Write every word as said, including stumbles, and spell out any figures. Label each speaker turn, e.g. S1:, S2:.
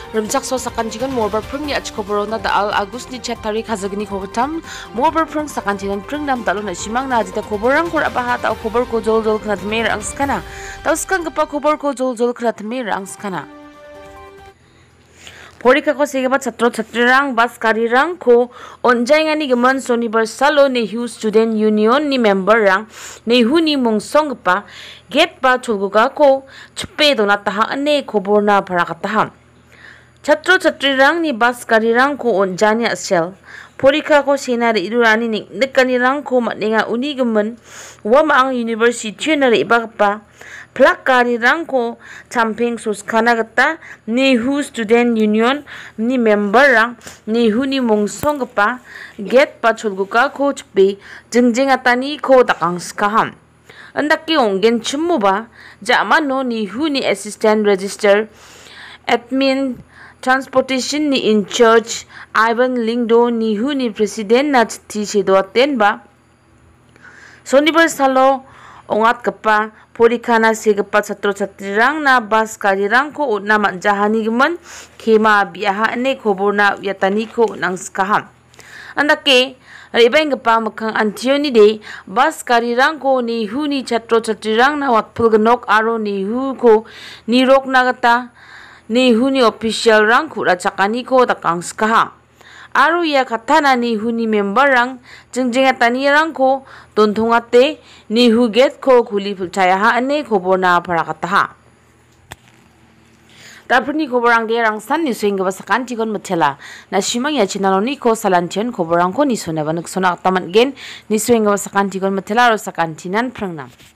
S1: Rumchak so sakan jigan morbar prung ni ach koborona da al agus ni chat tarik hazagni kogatam morbar prung sakan jigan prung nam dalo na simang na dita koborang kor abaha ta kobor ko jol jol khnat mer ang skana ta skan gapa kobor ko jol jol khnat mer ang skana Porika ko segaba chatro chatrang bas karirang ko onjaingani gaman sonibar salo nehu student union ni member rang NEHUni mungsong pa get pa chulguga ko chipe dona taha ane koborna parakataha Chatro chatrang ni bas karirang ko onjanya sel Porika ko senari idurani nik nekanirang ko matninga uni gaman wama ang university na iba pa Plakari rangko camping suskana gata NEHU student union ni member rang NEHUni mungsong pa get pa chulguka ko chpe Jingjengata ni ko takang skaham andaki ongen chimmo ba jaman no NEHUni assistant register admin transportation ni in charge Ivan Lingdo NEHUni president na ti sedo ten ba sonibar salo ongat kapa Porikana segapa chatro chatrang na bas karirang ko na manjahani gaman kema biaha ne koborna yatani ko nang skaham andake ribeng gapa makang antioni de bas karirang ko NEHUni chatro chatrang na watpul gnok aro NEHU ko nirok nagata NEHUni official rang kura chakani ko takang skaham Aru ya katana NEHUni member rang Jingjengata ni rang ko tontongate NEHU get ko kuli percaya ha ane koborna parakataha. Tapuni koborang de rang san ni swing basakan tikon matela na shimang ya chinaloni ko salantian koborang ko ni sona banuk sona taman gen ni swing basakan tikon matela ro sakan tinan prangnam.